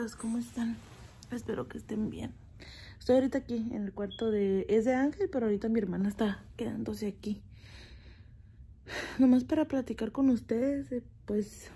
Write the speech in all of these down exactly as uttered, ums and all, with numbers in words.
amigas, ¿cómo están? Espero que estén bien. Estoy ahorita aquí en el cuarto de... Es de Ángel, pero ahorita mi hermana está quedándose aquí. Nomás para platicar con ustedes, eh, pues...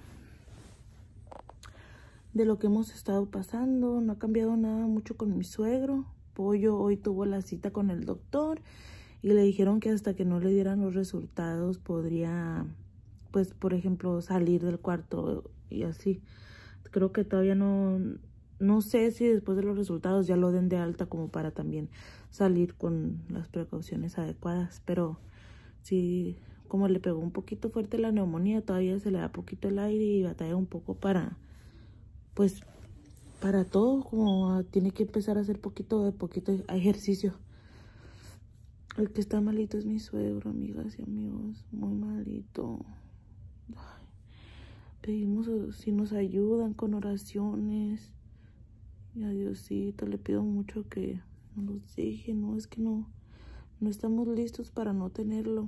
de lo que hemos estado pasando. No ha cambiado nada mucho con mi suegro. Pollo hoy tuvo la cita con el doctor y le dijeron que hasta que no le dieran los resultados podría, pues, por ejemplo, salir del cuarto y así. Creo que todavía no, no sé si después de los resultados ya lo den de alta como para también salir con las precauciones adecuadas. Pero sí, como le pegó un poquito fuerte la neumonía, todavía se le da poquito el aire y batalla un poco para, pues, para todo, como tiene que empezar a hacer poquito de poquito ejercicio. El que está malito es mi suegro, amigas y amigos, muy malito. Ay, pedimos si nos ayudan con oraciones. Y a Diosito le pido mucho que nos deje, no, es que no, no estamos listos para no tenerlo.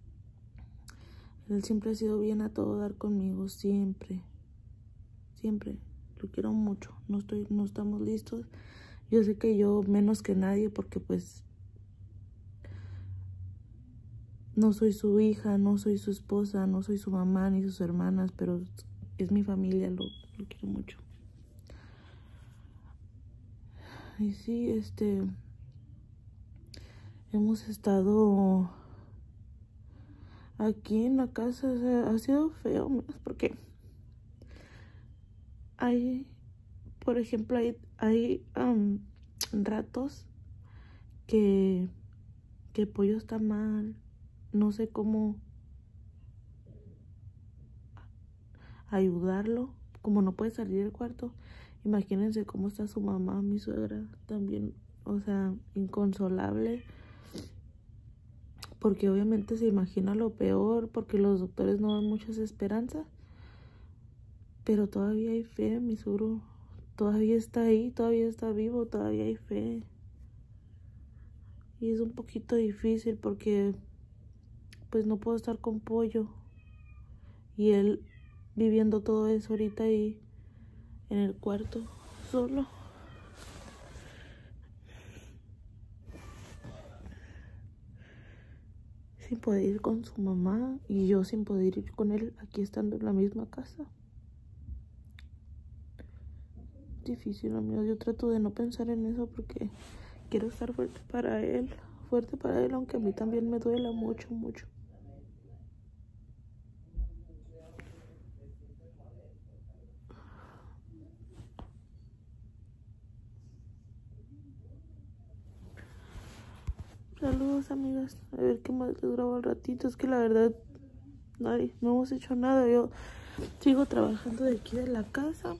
Él siempre ha sido bien a todo dar conmigo, siempre, siempre. Lo quiero mucho, no estoy, no estamos listos. Yo sé que yo menos que nadie porque pues no soy su hija, no soy su esposa, no soy su mamá ni sus hermanas, pero es mi familia, lo, lo quiero mucho. Y sí, este, hemos estado aquí en la casa, o sea, ha sido feo, porque hay, por ejemplo, hay, hay um, ratos que, que el pollo está mal, no sé cómo ayudarlo, como no puede salir del cuarto. Imagínense cómo está su mamá, mi suegra, también, o sea, inconsolable, porque obviamente se imagina lo peor, porque los doctores no dan muchas esperanzas, pero todavía hay fe, mi suegro todavía está ahí, todavía está vivo, todavía hay fe. Y es un poquito difícil porque pues no puedo estar con pollo y él viviendo todo eso ahorita ahí en el cuarto solo. Sin poder ir con su mamá y yo sin poder ir con él aquí estando en la misma casa. Difícil, amigos. Yo trato de no pensar en eso porque quiero estar fuerte para él, fuerte para él, aunque a mí también me duela mucho, mucho. Saludos, amigas. A ver qué más les grabo al ratito. Es que la verdad, ay, no hemos hecho nada. Yo sigo trabajando de aquí de la casa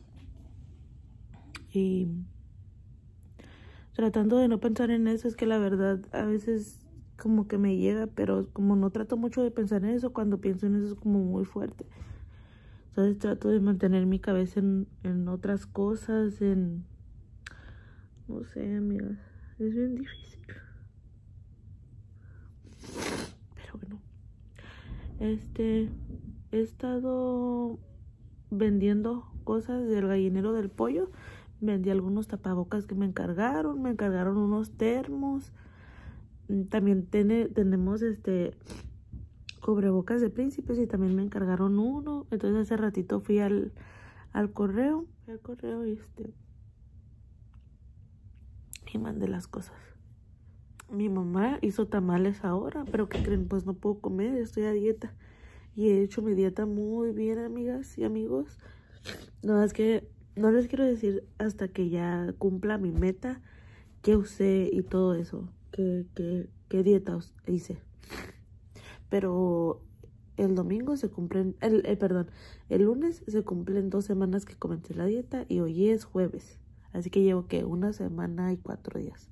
y tratando de no pensar en eso. Es que la verdad a veces como que me llega, pero como no trato mucho de pensar en eso, cuando pienso en eso es como muy fuerte. Entonces trato de mantener mi cabeza en, en otras cosas, en... no sé, amigas, es bien difícil. Pero bueno, este, he estado vendiendo cosas del gallinero del pollo. Vendí algunos tapabocas que me encargaron, me encargaron unos termos. También tiene, tenemos este cubrebocas de príncipes y también me encargaron uno. Entonces hace ratito fui al, al correo, fui al correo y este y mandé las cosas. Mi mamá hizo tamales ahora, pero ¿qué creen? Pues no puedo comer, estoy a dieta. Y he hecho mi dieta muy bien, amigas y amigos. No, es que no les quiero decir hasta que ya cumpla mi meta, qué usé y todo eso, qué, qué, qué dieta hice. Pero el domingo se cumplen, el, el, perdón, el lunes se cumplen dos semanas que comencé la dieta y hoy es jueves. Así que llevo que una semana y cuatro días.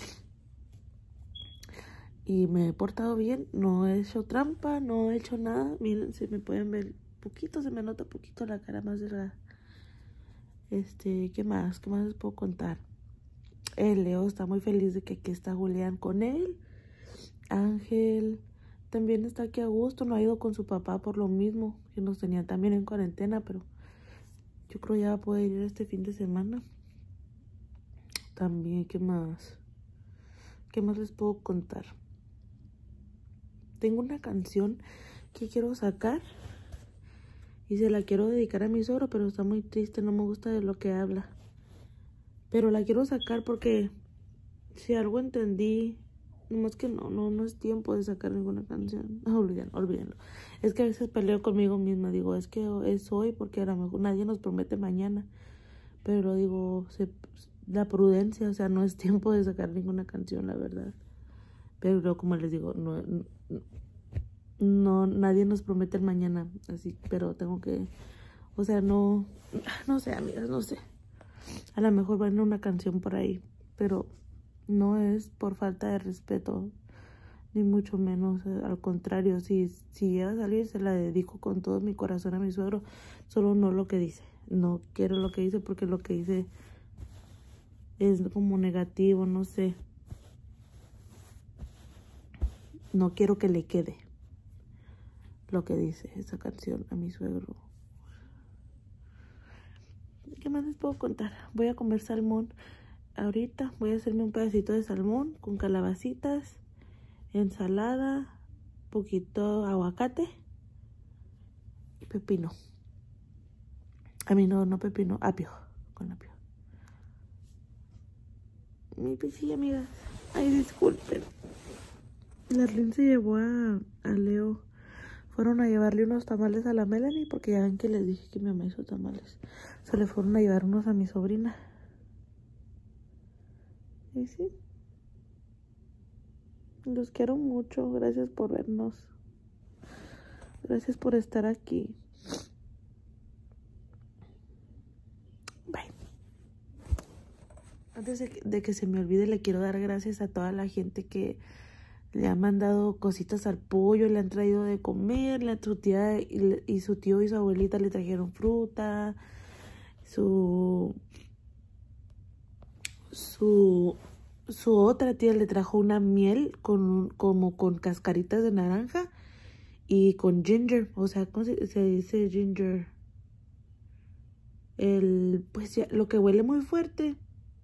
Y me he portado bien, no he hecho trampa, no he hecho nada. Miren, si me pueden ver poquito, se me nota poquito la cara más delgada. Este, ¿qué más? ¿Qué más les puedo contar? El Leo está muy feliz de que aquí está Julián con él. Ángel también está aquí a gusto, no ha ido con su papá por lo mismo, que nos tenían también en cuarentena, pero yo creo ya va a poder ir este fin de semana. también, ¿qué más? ¿Qué más les puedo contar? Tengo una canción que quiero sacar y se la quiero dedicar a mi suegro, pero está muy triste, no me gusta de lo que habla. Pero la quiero sacar porque si algo entendí, nomás que no, no, no es tiempo de sacar ninguna canción. No, olvídenlo, olvídenlo. Es que a veces peleo conmigo misma, digo, es que es hoy porque a lo mejor nadie nos promete mañana. Pero digo, se, la prudencia, o sea, no es tiempo de sacar ninguna canción, la verdad. Pero como les digo, no, no, no nadie nos promete el mañana, así, pero tengo que, o sea, no, no sé, amigas, no sé. A lo mejor va a ir una canción por ahí, pero no es por falta de respeto, ni mucho menos, al contrario, si, si llega a salir, se la dedico con todo mi corazón a mi suegro, solo no lo que dice. No quiero lo que dice porque lo que dice es como negativo, no sé. No quiero que le quede lo que dice esa canción a mi suegro. ¿Qué más les puedo contar? Voy a comer salmón. Ahorita voy a hacerme un pedacito de salmón con calabacitas, ensalada, poquito aguacate y pepino. A mí no, no pepino, apio, con apio. Mi pisilla, amigas. Ay, disculpen. La Lynn se llevó a, a Leo. Fueron a llevarle unos tamales a la Melanie porque ya ven que les dije que mi mamá hizo tamales. Se le fueron a llevar unos a mi sobrina. Y sí. Los quiero mucho. Gracias por vernos. Gracias por estar aquí. Bye. Antes de que, de que se me olvide, le quiero dar gracias a toda la gente que le ha mandado cositas al pollo, le han traído de comer, la, su tía y, y su tío y su abuelita le trajeron fruta, su, su, su otra tía le trajo una miel con, como con cascaritas de naranja y con ginger, o sea, ¿cómo se, se dice ginger? El, pues ya, lo que huele muy fuerte.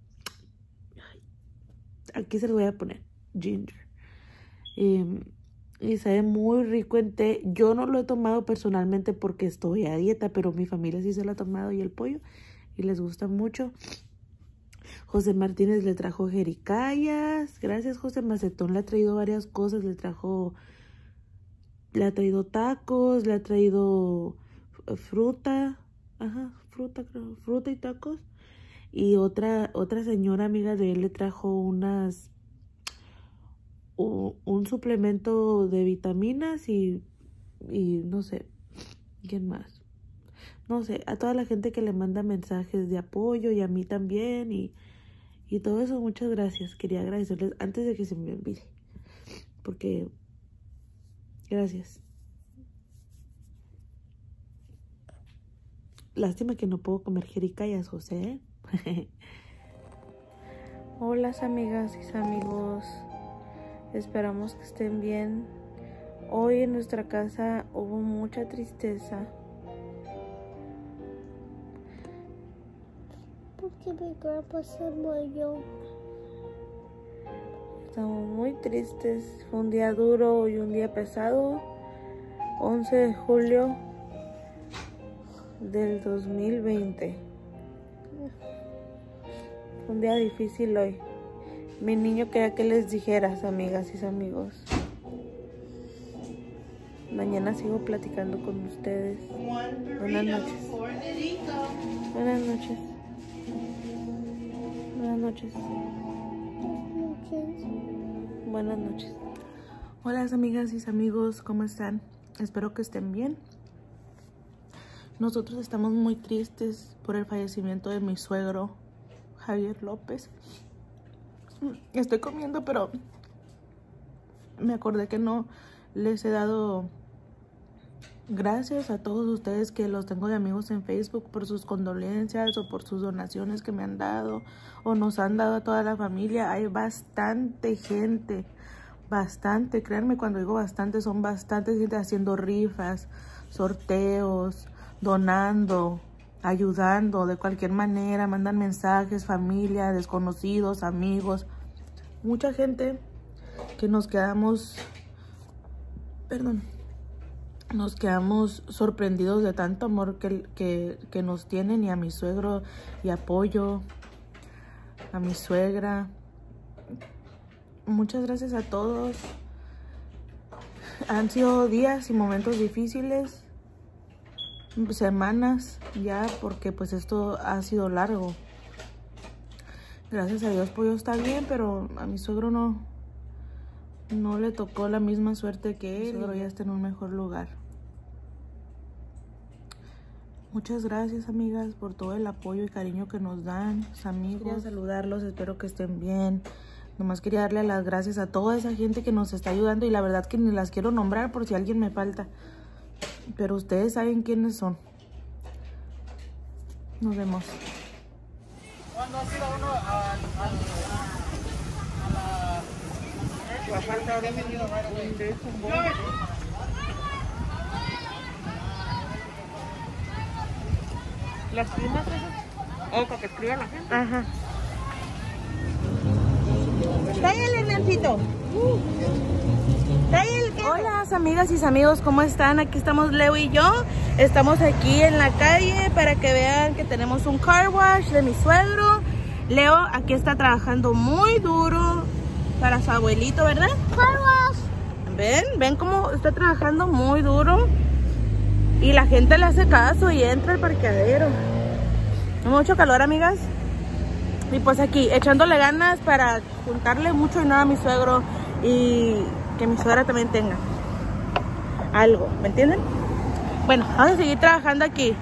Aquí se lo voy a poner, ginger. Eh, y sabe muy rico en té. Yo no lo he tomado personalmente porque estoy a dieta, pero mi familia sí se lo ha tomado y el pollo y les gusta mucho. José Martínez le trajo jericayas. Gracias, José Macetón. Le ha traído varias cosas. Le trajo, le ha traído tacos, le ha traído fruta. Ajá, fruta, creo, fruta y tacos. Y otra, otra señora amiga de él le trajo unas un suplemento de vitaminas y, y no sé, ¿quién más? No sé, a toda la gente que le manda mensajes de apoyo y a mí también y, y todo eso, muchas gracias. Quería agradecerles antes de que se me olvide, porque gracias. Lástima que no puedo comer jericayas, José. Hola, amigas y amigos. Esperamos que estén bien. Hoy en nuestra casa hubo mucha tristeza. Porque mi cuerpo se murió. Estamos muy tristes. Fue un día duro y un día pesado. once de julio del dos mil veinte. Fue un día difícil hoy. Mi niño quería que les dijeras, amigas y amigos. Mañana sigo platicando con ustedes. Buenas noches. Buenas noches. Buenas noches. Buenas noches. Hola, amigas y amigos, ¿cómo están? Espero que estén bien. Nosotros estamos muy tristes por el fallecimiento de mi suegro, Javier López. Estoy comiendo, pero me acordé que no les he dado gracias a todos ustedes que los tengo de amigos en Facebook por sus condolencias o por sus donaciones que me han dado o nos han dado a toda la familia. Hay bastante gente, bastante, créanme cuando digo bastante, son bastante gente haciendo rifas, sorteos, donando, ayudando de cualquier manera, mandan mensajes, familia, desconocidos, amigos, mucha gente que nos quedamos, perdón, nos quedamos sorprendidos de tanto amor que, que, que nos tienen, y a mi suegro y apoyo, a mi suegra. Muchas gracias a todos. Han sido días y momentos difíciles, semanas ya, porque pues esto ha sido largo. Gracias a Dios Pollo está bien, pero a mi suegro no, no le tocó la misma suerte que él. Mi suegro ya está en un mejor lugar. Muchas gracias, amigas, por todo el apoyo y cariño que nos dan sus amigos. Quería saludarlos, espero que estén bien. Nomás quería darle las gracias a toda esa gente que nos está ayudando, y la verdad que ni las quiero nombrar por si alguien me falta. Pero ustedes saben quiénes son. Nos vemos. ¿Cuándo ha sido uno a, a, a la... La falta de venido, ¿las primas esas? ¿O para que escriba la gente? Ajá. Tállale, Nancito. Hola, amigas y amigos, ¿cómo están? Aquí estamos Leo y yo. Estamos aquí en la calle para que vean que tenemos un car wash de mi suegro. Leo aquí está trabajando muy duro para su abuelito, ¿verdad? Car wash. Ven, ven cómo está trabajando muy duro. Y la gente le hace caso y entra al parqueadero. Mucho calor, amigas. Y pues aquí, echándole ganas para juntarle mucho dinero a mi suegro y que mi suegra también tenga algo, ¿me entienden? Bueno, vamos a seguir trabajando aquí.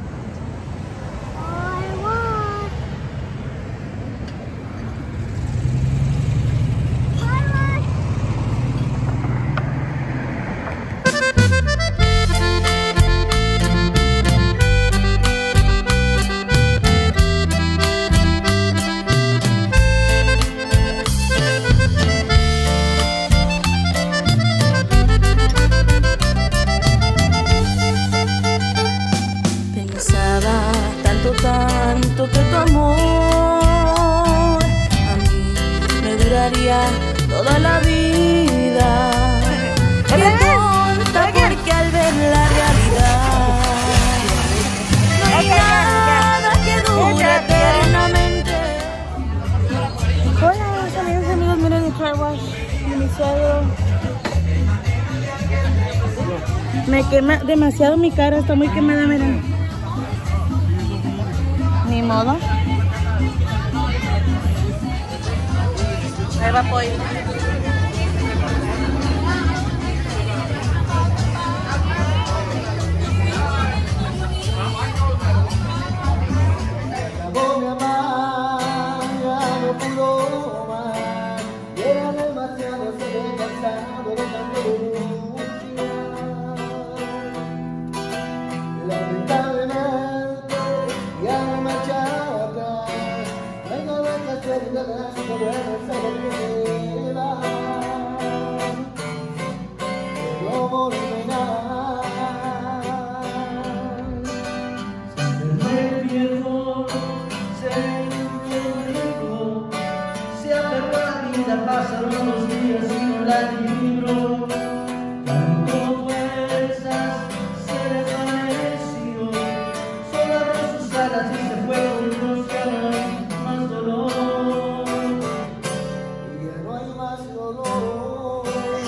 Tanto que tu amor a mí me duraría toda la vida. Me tonta porque al ver la realidad no hay nada que dure eternamente. Hola, amigos, amigos, miren el car wash de mi suegro. Me quema demasiado mi cara, está muy quemada, miren. Ni modo. Ahí va Pollo. Mi amar ya no pudo más, era demasiado, se ve cansado de tanto luchar. Lamentablemente ya no marcha atrás, vengo de hacer de las que bueno se me va. No morirme nada. Se me viejo, se aferró a la vida, pasaron los días y no la libró. Tanto fuerzas se desvaneció, solo abrió sus alas y se fue con los que no hay más dolor. Y ya no hay más dolor.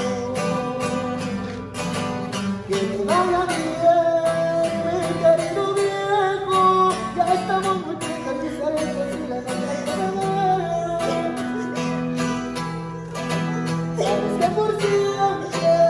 Que te vaya bien, mi querido viejo, ya estamos muy tristes y sabemos si la noche sabes que por siempre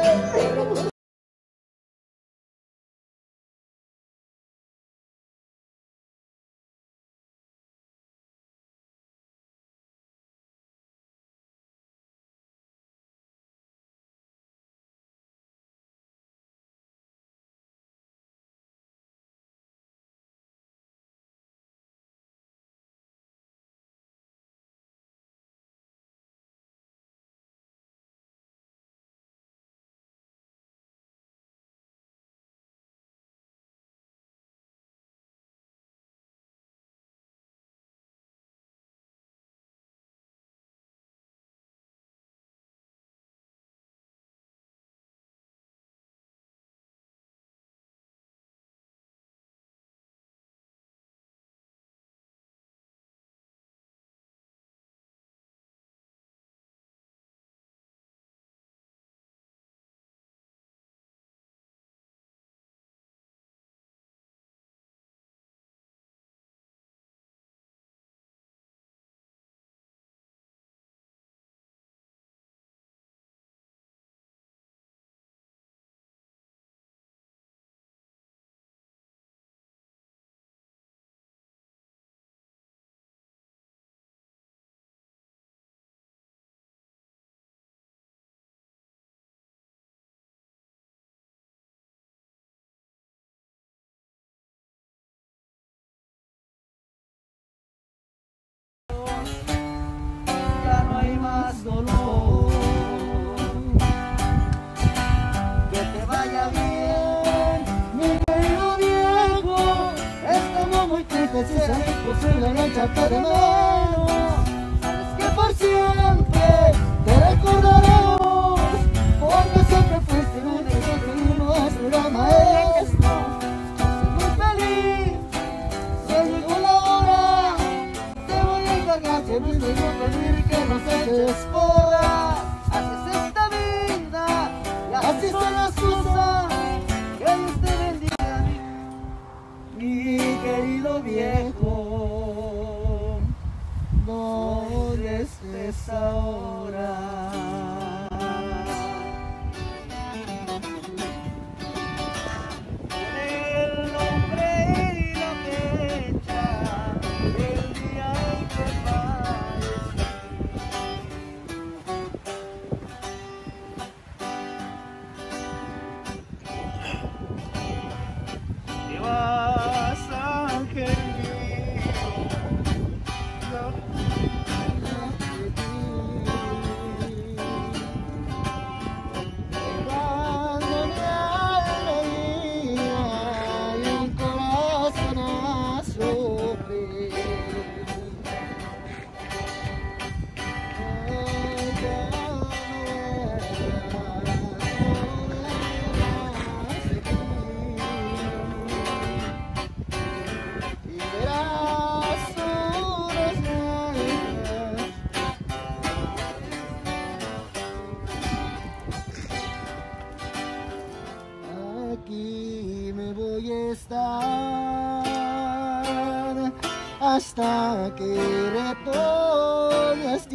estar hasta que retornes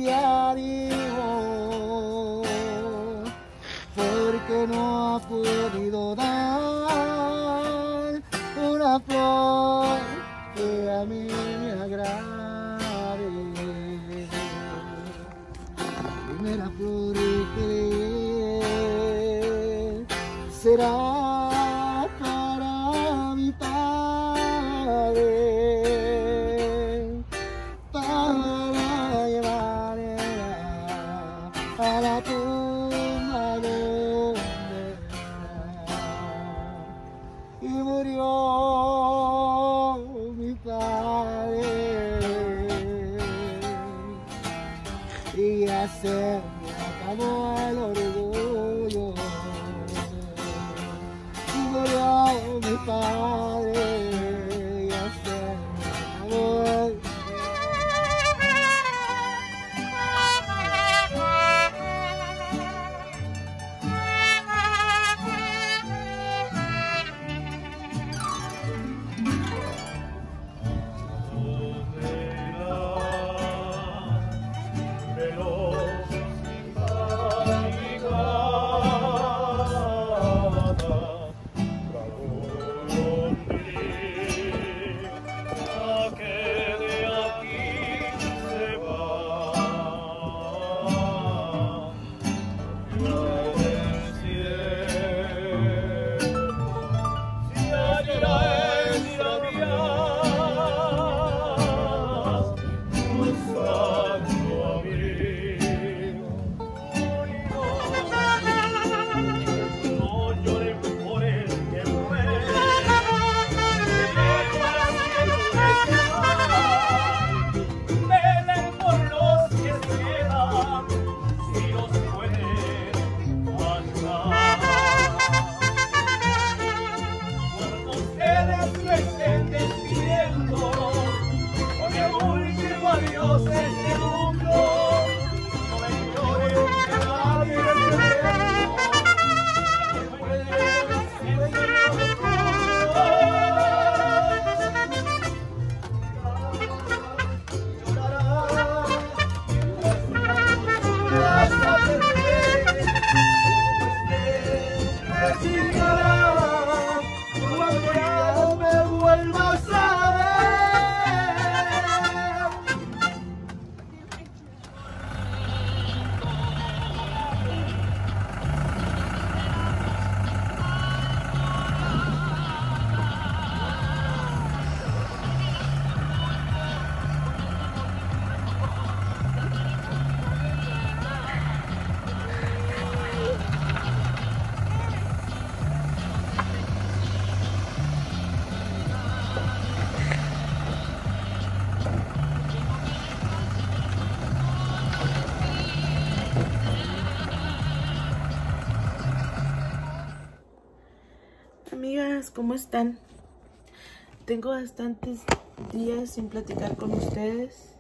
diario, porque no ha podido dar una flor que a mí me agrade. La primera flor que será para mi padre, para llevarla a la tumba donde y murió mi padre, y ya se me acabó el orgullo. Murió mi padre, ya se me acabó el... Amigas, ¿cómo están? Tengo bastantes días sin platicar con ustedes.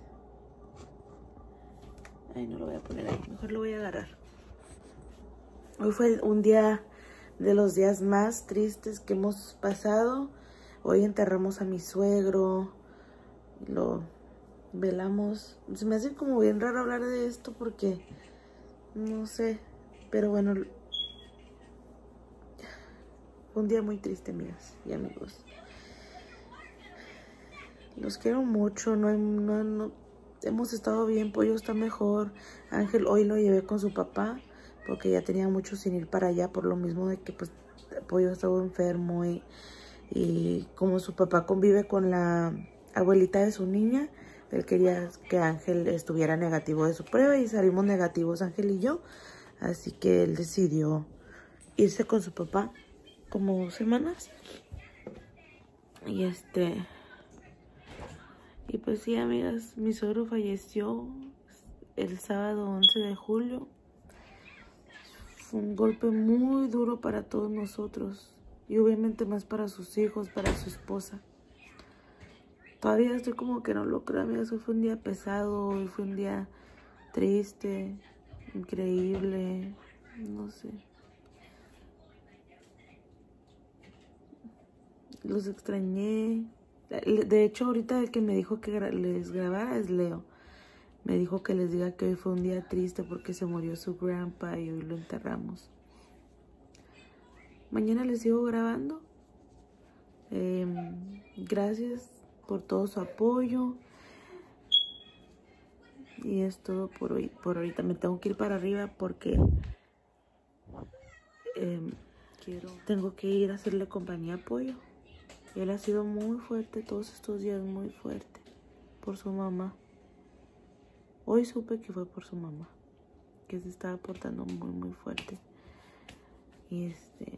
Ay, no lo voy a poner ahí, mejor lo voy a agarrar. Hoy fue un día de los días más tristes que hemos pasado. Hoy enterramos a mi suegro, lo velamos. Se me hace como bien raro hablar de esto porque no sé, pero bueno, fue un día muy triste, amigas y amigos. Los quiero mucho, no, no, no hemos estado bien. Pollo está mejor. Ángel hoy lo llevé con su papá porque ya tenía mucho sin ir para allá, por lo mismo de que pues Pollo estaba enfermo y, y como su papá convive con la abuelita de su niña, él quería que Ángel estuviera negativo de su prueba y salimos negativos Ángel y yo, así que él decidió irse con su papá como semanas. Y este y pues sí, amigas, mi suegro falleció el sábado once de julio. Fue un golpe muy duro para todos nosotros y obviamente más para sus hijos, para su esposa. Todavía estoy como que no lo creo, amigas. Hoy fue un día pesado, hoy fue un día triste, increíble, no sé. los extrañé. De hecho, ahorita el que me dijo que les grabara es Leo. Me dijo que les diga que hoy fue un día triste porque se murió su grandpa y hoy lo enterramos. Mañana les sigo grabando. Eh, gracias por todo su apoyo. Y es todo por hoy. Por ahorita me tengo que ir para arriba porque eh, quiero, tengo que ir a hacerle compañía a Pollo. Él ha sido muy fuerte todos estos días, muy fuerte por su mamá. Hoy supe que fue por su mamá, que se estaba portando muy muy fuerte. Y este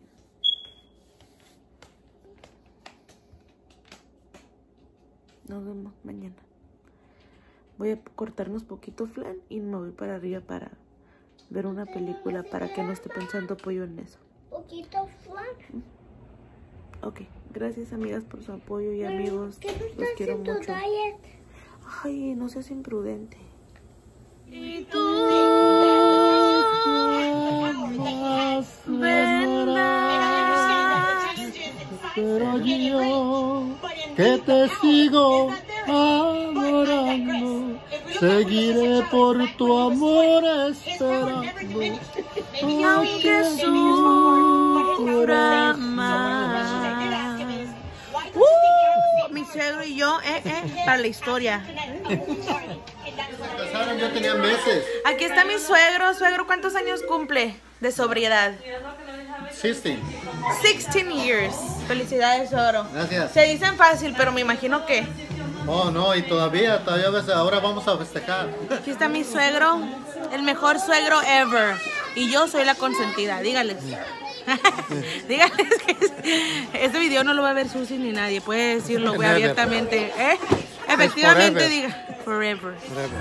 nos vemos mañana. Voy a cortarnos poquito flan y me voy para arriba para ver una película para que no esté pensando Pollo en eso. Poquito flan. Ok, gracias amigas por su apoyo y amigos, los quiero mucho. Diet? Ay, no seas imprudente. Y tú vendrás, pero yo que te sigo adorando, seguiré por tu amor esperando. y aunque sufra más. Uh, mi suegro y yo, eh, eh, para la historia. Se casaron, yo tenía meses. Aquí está mi suegro. Suegro, ¿cuántos años cumple de sobriedad? dieciséis. sixteen years. Felicidades, suegro. Gracias. Se dicen fácil, pero me imagino que. Oh, no, y todavía, todavía ves, ahora vamos a festejar. Aquí está mi suegro, el mejor suegro ever. Y yo soy la consentida, dígales. Dígales que es- este video no lo va a ver Susi ni nadie, puede decirlo, güey, Never. abiertamente. ¿Eh? Efectivamente, forever. diga. Forever.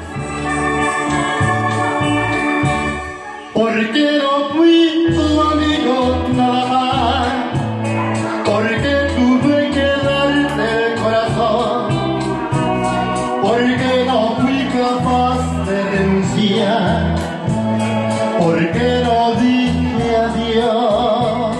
Porque no fui tu amigo nada más, porque tuve que darte el corazón, porque no fui capaz de renunciar, porque no dije adiós.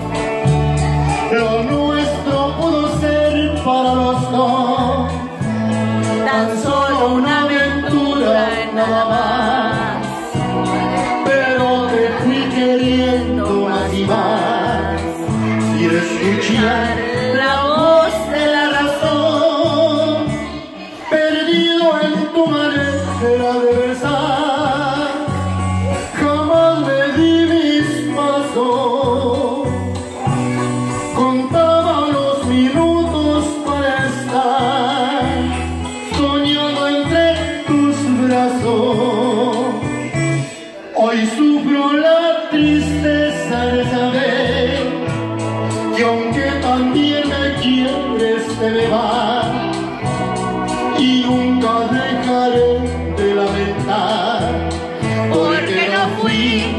Lo nuestro pudo ser para los dos tan solo una aventura nada más. Pero te fui queriendo más y más, sin escuchar la voz de la razón, perdido en tu manera de besar, jamás me di mis pasos, contaba los minutos para estar soñando entre tus brazos. Hoy sufro la tristeza de saber que aunque también me quieres te me vas, y nunca dejaré de lamentar porque no fui